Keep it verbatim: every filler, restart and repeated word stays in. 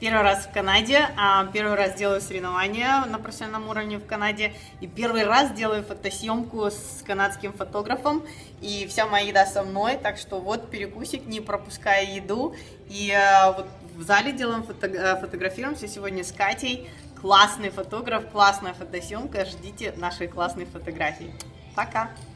Первый раз в Канаде, первый раз делаю соревнования на профессиональном уровне в Канаде, и первый раз делаю фотосъемку с канадским фотографом, и вся моя еда со мной, так что вот перекусик, не пропуская еду, и вот в зале делаем, фото, фотографируемся сегодня с Катей, классный фотограф, классная фотосъемка, ждите наши классные фотографии. Пока!